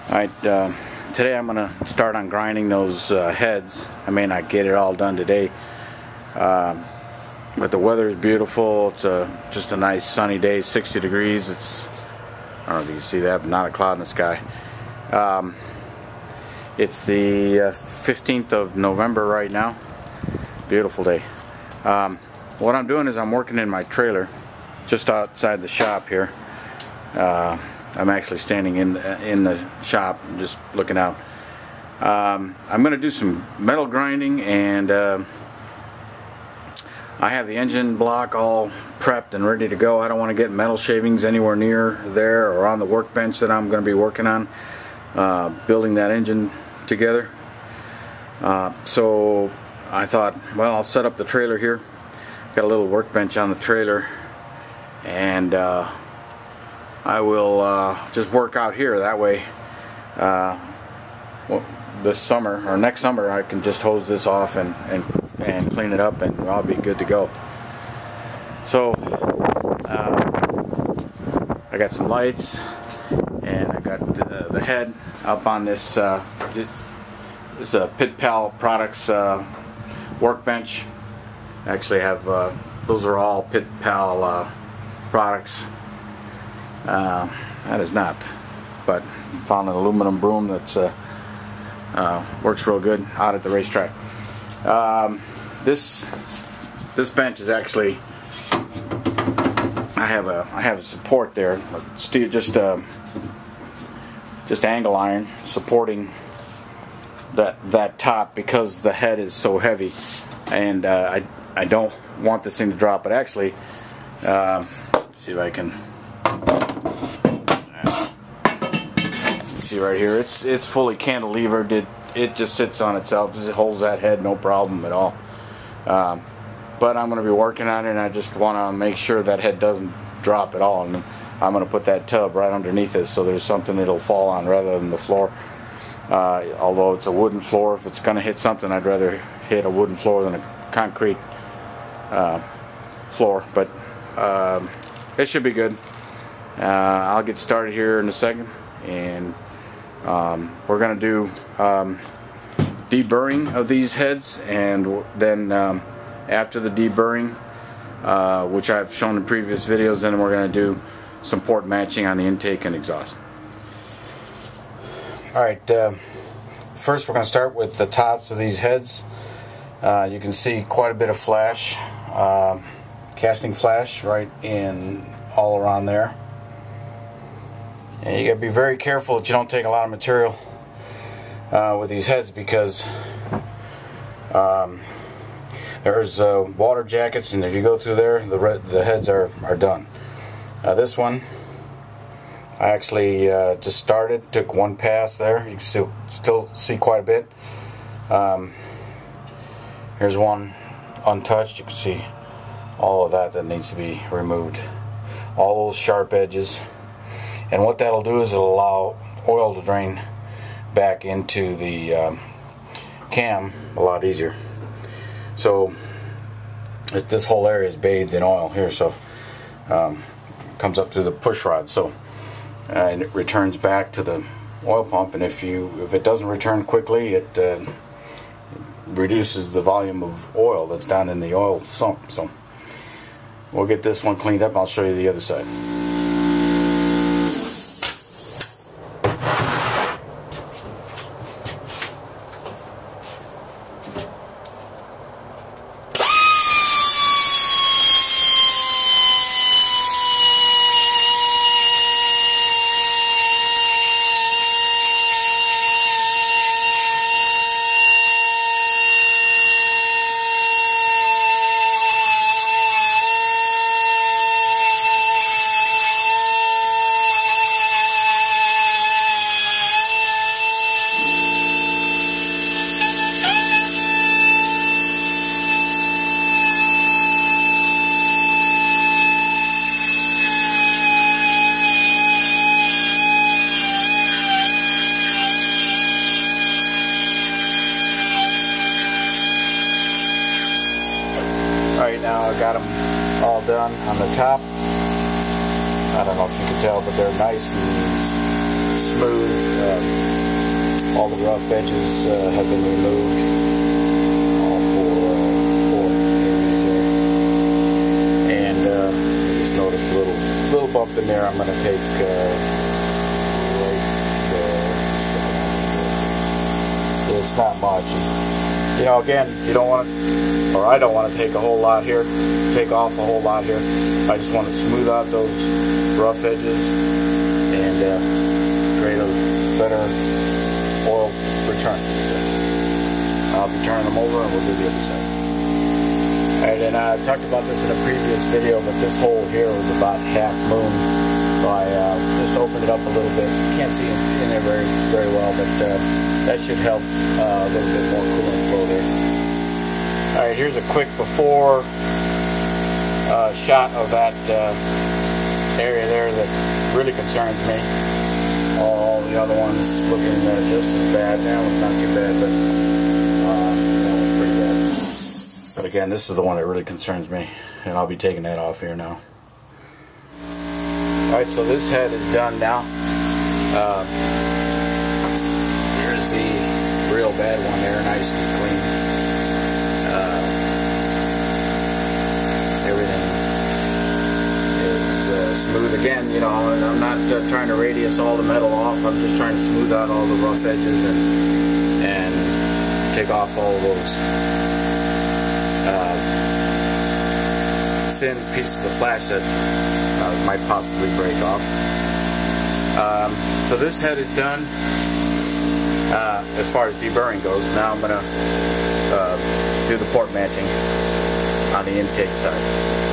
Alright, today I'm going to start on grinding those heads. I may not get it all done today, but the weather is beautiful. It's just a nice sunny day, 60 degrees. I don't know if you can see that, but not a cloud in the sky. It's the 15th of November right now. Beautiful day. What I'm doing is I'm working in my trailer just outside the shop here. I'm actually standing in the shop just looking out. I'm going to do some metal grinding, and I have the engine block all prepped and ready to go. I don't want to get metal shavings anywhere near there or on the workbench that I'm going to be working on, building that engine together. So I thought, well, I'll set up the trailer here. Got a little workbench on the trailer, and I will just work out here. That way, well, this summer or next summer, I can just hose this off and clean it up, and I'll be good to go. So I got some lights, and I got the head up on this this Pit Pal Products workbench. I actually have those are all Pit Pal products. That is not, but found an aluminum broom that's works real good out at the racetrack. This bench is actually, I have a support there, steel, just angle iron supporting that top, because the head is so heavy, and I don't want this thing to drop. But actually, see if I can. See right here, it's fully cantilevered. It just sits on itself. It holds that head, no problem at all. But I'm going to be working on it, and I just want to make sure that head doesn't drop at all. And I'm going to put that tub right underneath it, so there's something it'll fall on rather than the floor. Although it's a wooden floor, if it's going to hit something, I'd rather hit a wooden floor than a concrete floor. But it should be good. I'll get started here in a second, and we're going to do deburring of these heads, and then after the deburring, which I've shown in previous videos, then we're going to do some port matching on the intake and exhaust. Alright, first we're going to start with the tops of these heads. You can see quite a bit of flash, casting flash right in all around there. And you got to be very careful that you don't take a lot of material with these heads, because there's water jackets, and if you go through there, the heads are done. This one, I actually just started, took one pass there. You can still see quite a bit. Here's one untouched. You can see all of that needs to be removed. All those sharp edges. And what that'll do is it'll allow oil to drain back into the cam a lot easier. So this whole area is bathed in oil here, so comes up through the push rod, so and it returns back to the oil pump. And if it doesn't return quickly, it reduces the volume of oil that's down in the oil sump. So we'll get this one cleaned up. I'll show you the other side. Alright, now I got them all done on the top. I don't know if you can tell, but they're nice and smooth. All the rough edges have been removed. All four areas there. And just noticed a little bump in there. I'm going to take right there. It's not much. You know, again, you don't want to, or I don't want to take a whole lot here, take off a whole lot here. I just want to smooth out those rough edges and create a better oil return. I'll be turning them over and we'll do the other side. Alright, and I talked about this in a previous video, but this hole here was about half moon. So I just opened it up a little bit. Can't see in there very well, but that should help a little bit more coolant flow there. Alright, here's a quick before shot of that area there that really concerns me. All the other ones looking just as bad. That one's not too bad, but that one's pretty bad. But again, this is the one that really concerns me, and I'll be taking that off here now. Alright, so this head is done now. Here's the real bad one there, nice and clean. Everything is smooth again, you know, and I'm not trying to radius all the metal off. I'm just trying to smooth out all the rough edges and take off all of those thin pieces of flash that might possibly break off. So this head is done as far as deburring goes. Now I'm going to do the port matching on the intake side.